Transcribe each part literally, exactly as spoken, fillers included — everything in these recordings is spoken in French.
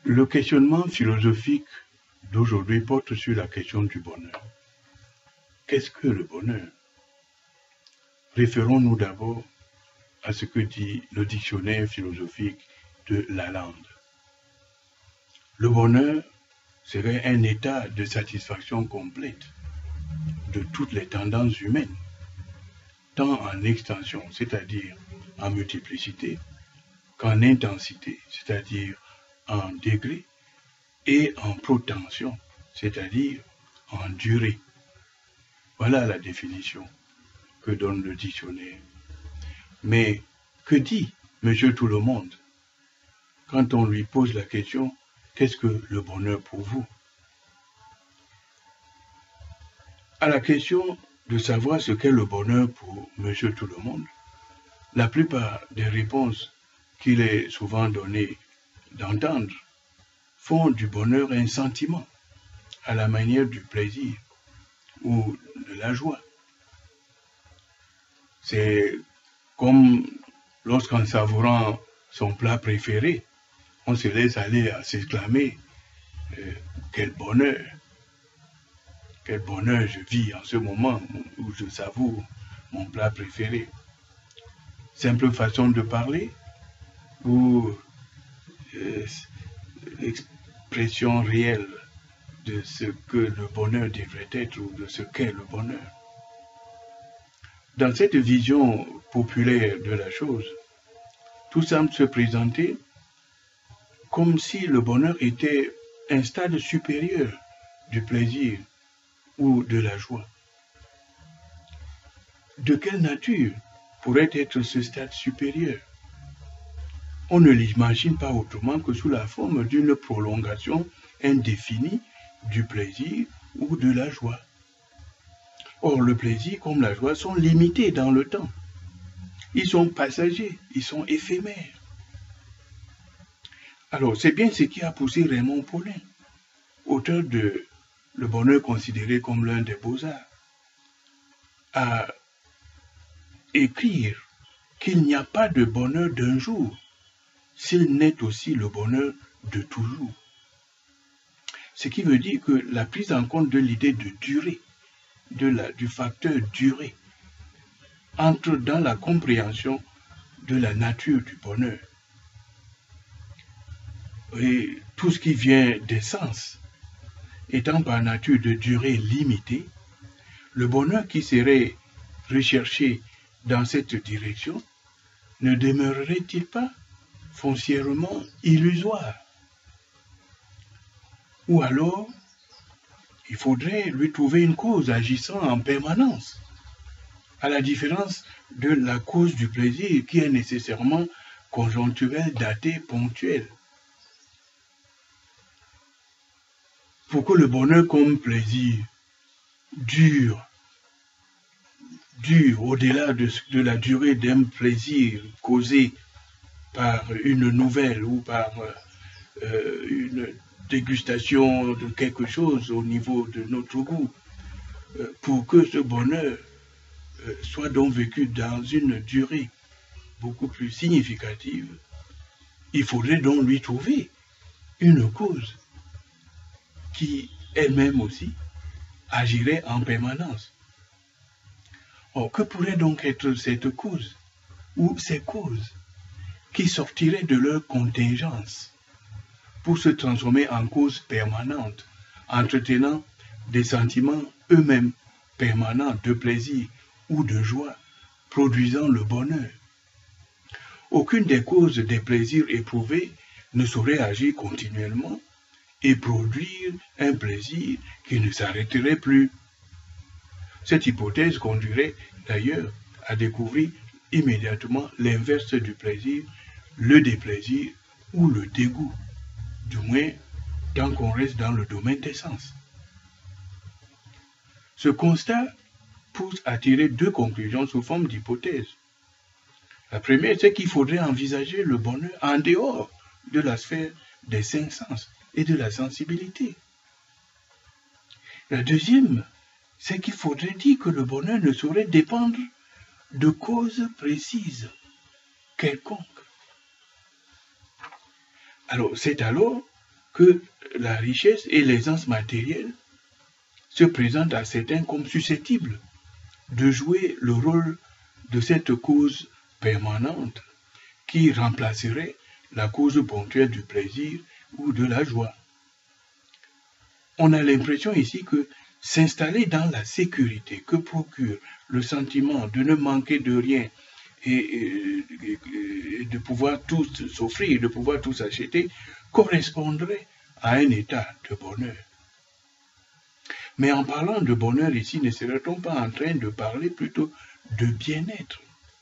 Le questionnement philosophique d'aujourd'hui porte sur la question du bonheur. Qu'est-ce que le bonheur? Référons-nous d'abord à ce que dit le dictionnaire philosophique de Lalande. Le bonheur serait un état de satisfaction complète de toutes les tendances humaines, tant en extension, c'est-à-dire en multiplicité, qu'en intensité, c'est-à-dire en degré, et en protension, c'est-à-dire en durée. Voilà la définition que donne le dictionnaire. Mais que dit Monsieur Tout-le-Monde quand on lui pose la question « Qu'est-ce que le bonheur pour vous ?» À la question de savoir ce qu'est le bonheur pour Monsieur Tout-le-Monde, la plupart des réponses qu'il est souvent donné d'entendre font du bonheur un sentiment, à la manière du plaisir ou de la joie. C'est comme lorsqu'en savourant son plat préféré, on se laisse aller à s'exclamer euh, « Quel bonheur ! Quel bonheur je vis en ce moment où je savoure mon plat préféré !» Simple façon de parler ou euh, l'expression réelle de ce que le bonheur devrait être ou de ce qu'est le bonheur. Dans cette vision populaire de la chose, tout semble se présenter comme si le bonheur était un stade supérieur du plaisir ou de la joie. De quelle nature pourrait être ce stade supérieur? On ne l'imagine pas autrement que sous la forme d'une prolongation indéfinie du plaisir ou de la joie. Or, le plaisir comme la joie sont limités dans le temps. Ils sont passagers, ils sont éphémères. Alors, c'est bien ce qui a poussé Raymond Paulin, auteur de Le bonheur considéré comme l'un des beaux-arts, à écrire qu'il n'y a pas de bonheur d'un jour s'il n'est aussi le bonheur de toujours. Ce qui veut dire que la prise en compte de l'idée de durée, de la, du facteur durée, entre dans la compréhension de la nature du bonheur. Et tout ce qui vient des sens, étant par nature de durée limitée, le bonheur qui serait recherché dans cette direction ne demeurerait-il pas foncièrement illusoire? Ou alors, il faudrait lui trouver une cause agissant en permanence, à la différence de la cause du plaisir qui est nécessairement conjoncturelle, datée, ponctuelle. Pour que le bonheur comme plaisir dure, dure au-delà de, de la durée d'un plaisir causé par une nouvelle ou par euh, une dégustation de quelque chose au niveau de notre goût, euh, pour que ce bonheur euh, soit donc vécu dans une durée beaucoup plus significative, il faudrait donc lui trouver une cause qui elle-même aussi agirait en permanence. Or, que pourrait donc être cette cause ou ces causes qui sortiraient de leur contingence pour se transformer en cause permanente, entretenant des sentiments eux-mêmes permanents de plaisir ou de joie, produisant le bonheur? Aucune des causes des plaisirs éprouvés ne saurait agir continuellement et produire un plaisir qui ne s'arrêterait plus. Cette hypothèse conduirait d'ailleurs à découvrir immédiatement l'inverse du plaisir, le déplaisir ou le dégoût, du moins tant qu'on reste dans le domaine des sens. Ce constat pousse à tirer deux conclusions sous forme d'hypothèse. La première, c'est qu'il faudrait envisager le bonheur en dehors de la sphère des cinq sens et de la sensibilité. La deuxième, c'est qu'il faudrait dire que le bonheur ne saurait dépendre de causes précises, quelconques. Alors, c'est alors que la richesse et l'aisance matérielle se présentent à certains comme susceptibles de jouer le rôle de cette cause permanente qui remplacerait la cause ponctuelle du plaisir ou de la joie. On a l'impression ici que s'installer dans la sécurité que procure le sentiment de ne manquer de rien et, et, et de pouvoir tout s'offrir, de pouvoir tout s'acheter, correspondrait à un état de bonheur. Mais en parlant de bonheur ici, ne serait-on pas en train de parler plutôt de bien-être?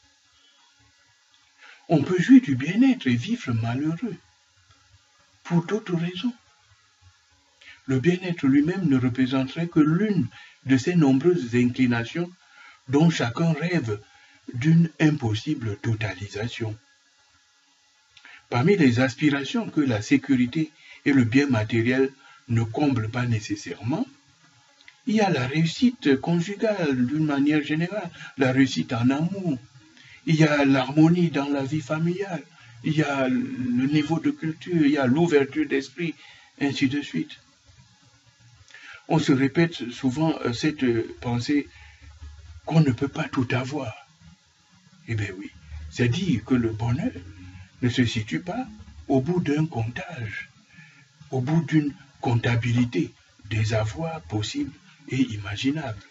On peut jouir du bien-être et vivre malheureux pour d'autres raisons. Le bien-être lui-même ne représenterait que l'une de ces nombreuses inclinations dont chacun rêve d'une impossible totalisation. Parmi les aspirations que la sécurité et le bien matériel ne comblent pas nécessairement, il y a la réussite conjugale d'une manière générale, la réussite en amour, il y a l'harmonie dans la vie familiale, il y a le niveau de culture, il y a l'ouverture d'esprit, ainsi de suite. On se répète souvent cette pensée qu'on ne peut pas tout avoir. Eh bien oui, c'est dire que le bonheur ne se situe pas au bout d'un comptage, au bout d'une comptabilité des avoirs possibles et imaginables.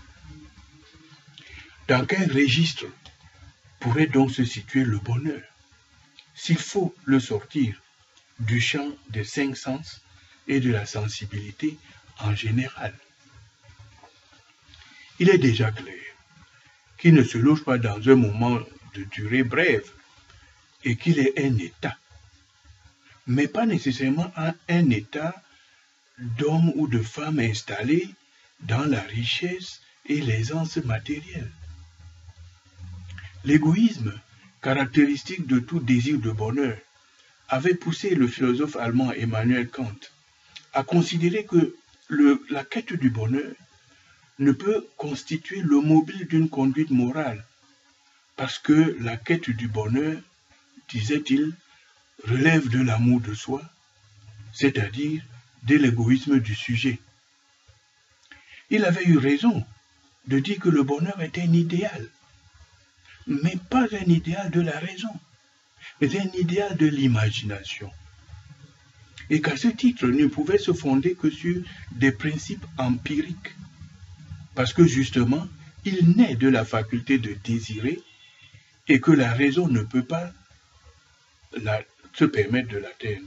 Dans quel registre pourrait donc se situer le bonheur, s'il faut le sortir du champ des cinq sens et de la sensibilité en général? Il est déjà clair qu'il ne se loge pas dans un moment de durée brève et qu'il est un état, mais pas nécessairement un état d'homme ou de femme installé dans la richesse et l'aisance matérielle. L'égoïsme, caractéristique de tout désir de bonheur, avait poussé le philosophe allemand Emmanuel Kant à considérer que le, la quête du bonheur ne peut constituer le mobile d'une conduite morale, parce que la quête du bonheur, disait-il, relève de l'amour de soi, c'est-à-dire de l'égoïsme du sujet. Il avait eu raison de dire que le bonheur est un idéal, mais pas un idéal de la raison, mais un idéal de l'imagination. Et qu'à ce titre, ne pouvait se fonder que sur des principes empiriques, parce que justement, il naît de la faculté de désirer et que la raison ne peut pas la, se permettre de l'atteindre.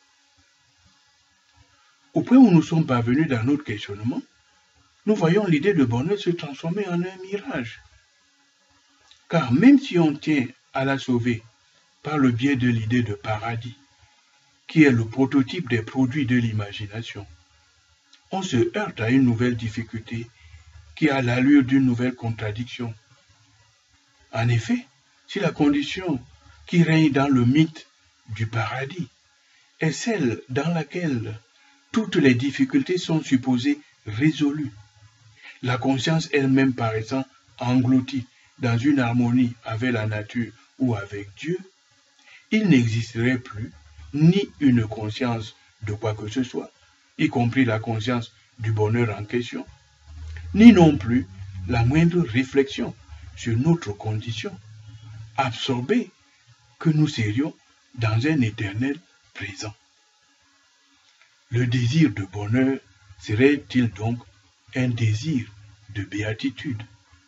Au point où nous sommes parvenus dans notre questionnement, nous voyons l'idée de bonheur se transformer en un mirage. Car même si on tient à la sauver par le biais de l'idée de paradis, qui est le prototype des produits de l'imagination, on se heurte à une nouvelle difficulté qui a l'allure d'une nouvelle contradiction. En effet, si la condition qui règne dans le mythe du paradis est celle dans laquelle toutes les difficultés sont supposées résolues, la conscience elle-même paraissant engloutie dans une harmonie avec la nature ou avec Dieu, il n'existerait plus ni une conscience de quoi que ce soit, y compris la conscience du bonheur en question, ni non plus la moindre réflexion sur notre condition, absorbée que nous serions dans un éternel présent. Le désir de bonheur serait-il donc un désir de béatitude?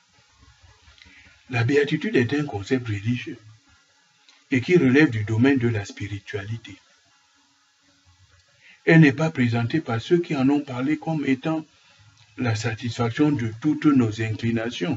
La béatitude est un concept religieux et qui relève du domaine de la spiritualité. Elle n'est pas présentée par ceux qui en ont parlé comme étant la satisfaction de toutes nos inclinations.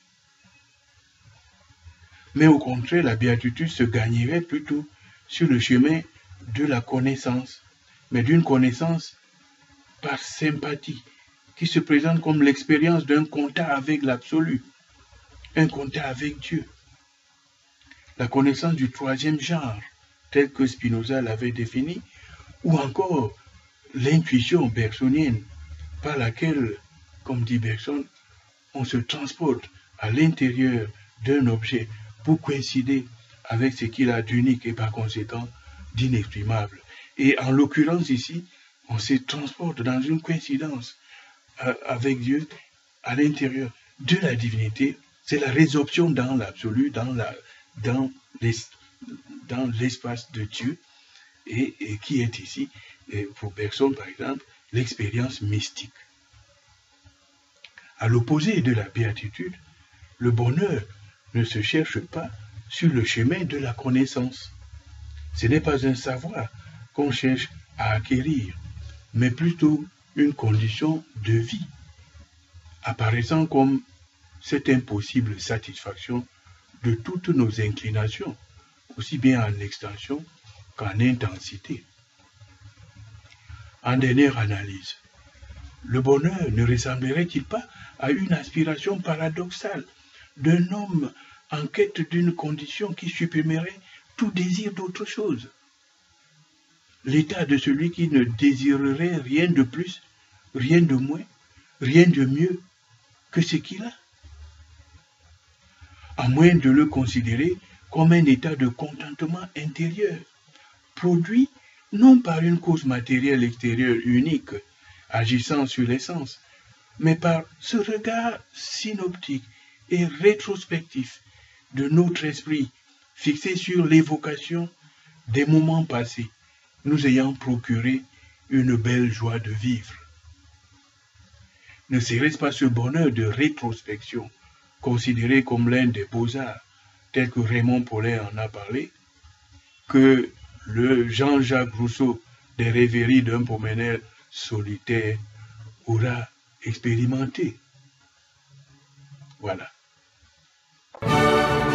Mais au contraire, la béatitude se gagnerait plutôt sur le chemin de la connaissance, mais d'une connaissance par sympathie, qui se présente comme l'expérience d'un contact avec l'absolu, un contact avec Dieu. La connaissance du troisième genre, tel que Spinoza l'avait défini, ou encore l'intuition bergsonienne, par laquelle, comme dit Bergson, on se transporte à l'intérieur d'un objet pour coïncider avec ce qu'il a d'unique et par conséquent d'inexprimable. Et en l'occurrence ici, on se transporte dans une coïncidence euh, avec Dieu à l'intérieur de la divinité. C'est la résorption dans l'absolu, dans la, dans dans l'espace de Dieu, et, et qui est ici, et pour Bergson par exemple, l'expérience mystique. À l'opposé de la béatitude, le bonheur ne se cherche pas sur le chemin de la connaissance. Ce n'est pas un savoir qu'on cherche à acquérir, mais plutôt une condition de vie, apparaissant comme cette impossible satisfaction de toutes nos inclinations, aussi bien en extension qu'en intensité. En dernière analyse, le bonheur ne ressemblerait-il pas à une aspiration paradoxale d'un homme en quête d'une condition qui supprimerait tout désir d'autre chose? L'état de celui qui ne désirerait rien de plus, rien de moins, rien de mieux que ce qu'il a, à moins de le considérer comme un état de contentement intérieur, produit non par une cause matérielle extérieure unique, agissant sur l'essence, mais par ce regard synoptique et rétrospectif de notre esprit fixé sur l'évocation des moments passés, nous ayant procuré une belle joie de vivre. Ne serait-ce pas ce bonheur de rétrospection, considéré comme l'un des beaux-arts, tel que Raymond Paulet en a parlé, que le Jean-Jacques Rousseau des rêveries d'un promeneur solitaire aura expérimenté? Voilà.